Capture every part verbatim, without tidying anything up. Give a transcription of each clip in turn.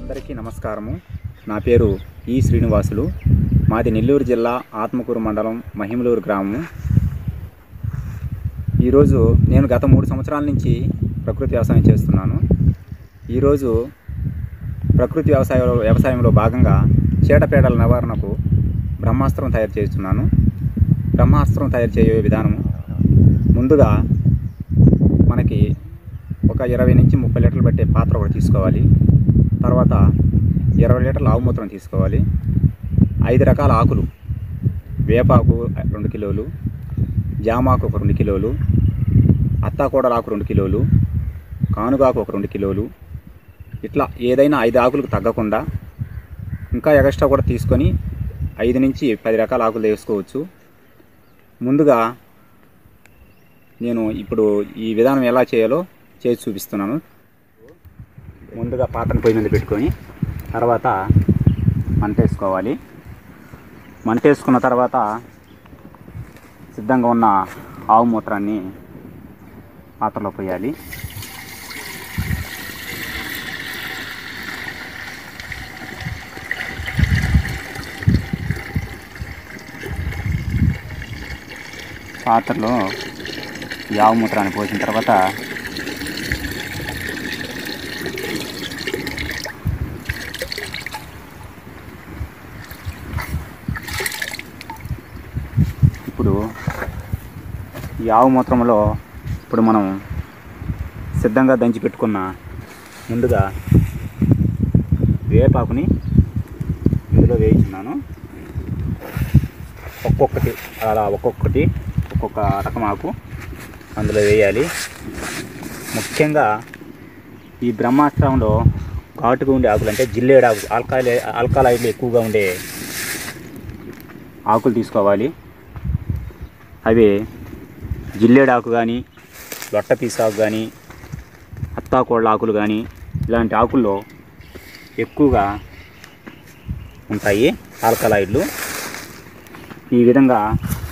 అందరికీ నమస్కారము. నా పేరు ఈ శ్రీనివాసులు. మాది నెల్లూరు జిల్లా ఆత్మకూరు మండలం మహిమలూరు గ్రామము. ఈరోజు నేను గత మూడు సంవత్సరాల నుంచి ప్రకృతి వ్యవసాయం చేస్తున్నాను. ఈరోజు ప్రకృతి వ్యవసాయ వ్యవసాయంలో భాగంగా చీడపీడల నివారణకు బ్రహ్మాస్త్రం తయారు చేస్తున్నాను. బ్రహ్మాస్త్రం తయారు చేయే విధానము, ముందుగా మనకి ఒక ఇరవై నుంచి ముప్పై లీటర్లు పట్టే పాత్ర ఒకటి తీసుకోవాలి. తర్వాత ఇరవై లీటర్ల ఆవు మూత్రం తీసుకోవాలి. ఐదు రకాల ఆకులు, వేపాకు రెండు కిలోలు, జామాకు ఒక రెండు కిలోలు, అత్తాకోడల ఆకు రెండు కిలోలు, కానుగాకు ఒక రెండు కిలోలు, ఇట్లా ఏదైనా ఐదు ఆకులకు తగ్గకుండా ఇంకా ఎక్స్ట్రా కూడా తీసుకొని ఐదు నుంచి పది రకాల ఆకులు వేసుకోవచ్చు. ముందుగా నేను ఇప్పుడు ఈ విధానం ఎలా చేయాలో చేసి చూపిస్తున్నాను. ముందుగా పాత్రను పొయ్యి మీద పెట్టుకొని తర్వాత మంట వేసుకోవాలి. మంట వేసుకున్న తర్వాత సిద్ధంగా ఉన్న ఆవు మూత్రాన్ని పాత్రలో పోయాలి. పాత్రలో ఈ ఆవు మూత్రాన్ని పోసిన తర్వాత ఇప్పుడు ఈ ఆవు మూత్రంలో ఇప్పుడు మనం సిద్ధంగా దంచి పెట్టుకున్న ముందుగా వేపాకుని ఇందులో వేయించున్నాను. ఒక్కొక్కటి అలా ఒక్కొక్కటి ఒక్కొక్క రకం ఆకు అందులో వేయాలి. ముఖ్యంగా ఈ బ్రహ్మాస్త్రంలో ఘాటుగా ఉండే ఆకులు అంటే జిల్లేడు ఆకు, ఆల్కాలై ఆల్కాలైడ్లు ఎక్కువగా ఉండే ఆకులు తీసుకోవాలి. అవి జిల్లేడు ఆకు కానీ, లొట్ట పీసాకు కానీ, అత్తాకోళ్ళ ఆకులు కానీ, ఇలాంటి ఆకుల్లో ఎక్కువగా ఉంటాయి ఆల్కలాయిడ్లు. ఈ విధంగా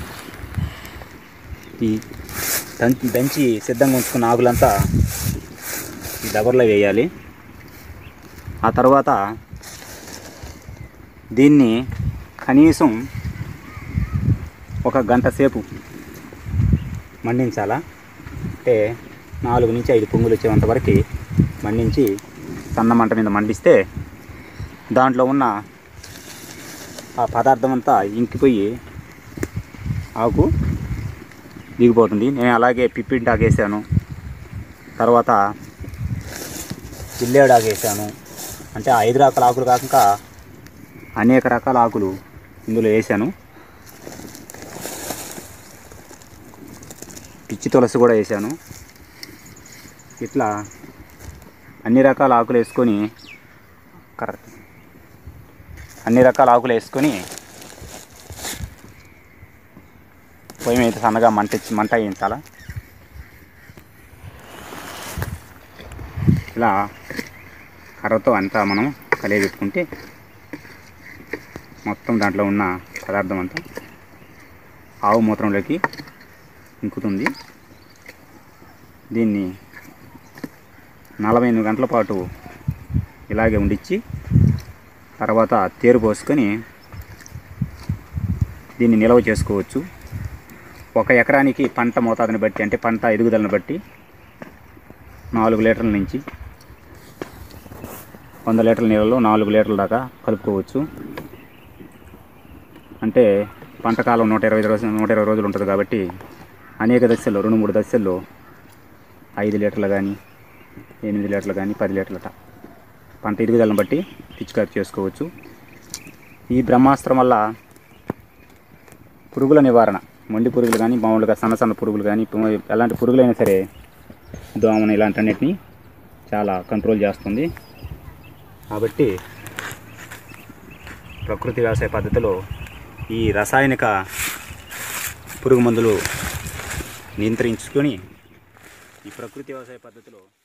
ఈ దంచి దంచి సిద్ధంగా ఉంచుకున్న ఆకులంతా ఈ దబర్లో వేయాలి. ఆ తర్వాత దీన్ని కనీసం ఒక గంట సేపు మండించాలా. అంటే నాలుగు నుంచి ఐదు పొంగులు వచ్చేంత వరకు మండించి సన్న మంట మీద మండిస్తే దాంట్లో ఉన్న ఆ పదార్థం అంతా ఇంకిపోయి ఆకు దిగిపోతుంది. నేను అలాగే పిప్పింటాకు వేసాను, తర్వాత జిల్లేడాకు వేసాను. అంటే ఐదు రకాల ఆకులు కాకుండా అనేక రకాల ఆకులు ఇందులో వేసాను. పిచ్చి తులసి కూడా వేసాను. ఇట్లా అన్ని రకాల ఆకులు వేసుకొని కరెక్ట్ అన్ని రకాల ఆకులు వేసుకొని పొయ్యి మీద సన్నగా మంట మంట వేయించాలా. ఇలా కర్రతో అంతా మనం కలియబెట్టుకుంటే మొత్తం దాంట్లో ఉన్న పదార్థం అంతా ఆవు మూత్రంలోకి ఇంకుతుంది. దీన్ని నలభై ఎనిమిది గంటల పాటు ఇలాగే ఉండిచ్చి తర్వాత తేరు పోసుకొని దీన్ని నిల్వ చేసుకోవచ్చు. ఒక ఎకరానికి పంట మోతాదుని బట్టి, అంటే పంట ఎదుగుదలను బట్టి నాలుగు లీటర్ల నుంచి వంద లీటర్ల నీళ్ళలో నాలుగు లీటర్ల దాకా కలుపుకోవచ్చు. అంటే పంట కాలం నూట ఇరవై రోజులు నూట ఇరవై రోజులు ఉంటుంది కాబట్టి అనేక దశల్లో రెండు మూడు దశల్లో ఐదు లీటర్లు కానీ, ఎనిమిది లీటర్లు కానీ, పది లీటర్లట పంట ఎదుగుదలను బట్టి పిచికారి చేసుకోవచ్చు. ఈ బ్రహ్మాస్త్రం వల్ల పురుగుల నివారణ, మొండి పురుగులు కానీ, మామూలుగా సన్న సన్న పురుగులు కానీ, ఎలాంటి పురుగులైనా సరే దోమను ఇలాంటి అన్నిటిని చాలా కంట్రోల్ చేస్తుంది. కాబట్టి ప్రకృతి వ్యవసాయ పద్ధతిలో ఈ రసాయనిక పురుగు మందులు నియంత్రించుకొని ఈ ప్రకృతి వ్యవసాయ పద్ధతిలో